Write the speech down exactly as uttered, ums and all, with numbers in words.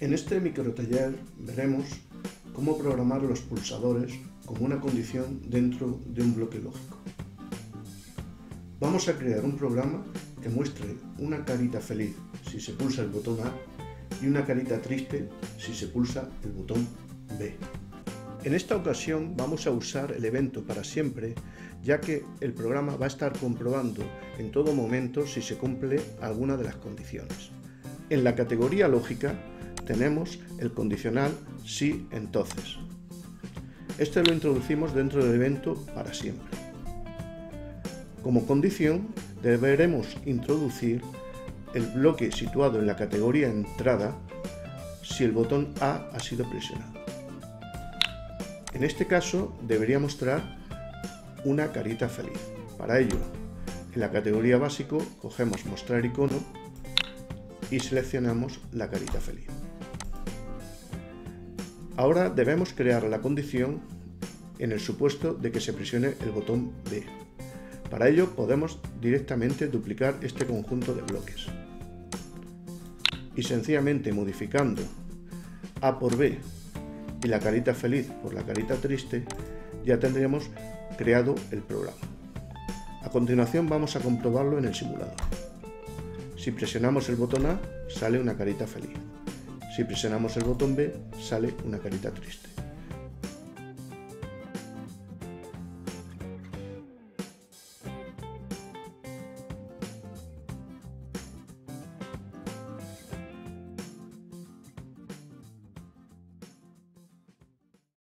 En este microtaller veremos cómo programar los pulsadores como una condición dentro de un bloque lógico. Vamos a crear un programa que muestre una carita feliz si se pulsa el botón A y una carita triste si se pulsa el botón B. En esta ocasión vamos a usar el evento para siempre, ya que el programa va a estar comprobando en todo momento si se cumple alguna de las condiciones. En la categoría lógica tenemos el condicional sí entonces. Este lo introducimos dentro del evento para siempre. Como condición deberemos introducir el bloque situado en la categoría entrada si el botón A ha sido presionado. En este caso debería mostrar una carita feliz. Para ello, en la categoría básico cogemos mostrar icono y seleccionamos la carita feliz. Ahora debemos crear la condición en el supuesto de que se presione el botón B. Para ello podemos directamente duplicar este conjunto de bloques y sencillamente modificando A por B y la carita feliz por la carita triste ya tendríamos creado el programa. A continuación vamos a comprobarlo en el simulador. Si presionamos el botón A sale una carita feliz. Si presionamos el botón B sale una carita triste.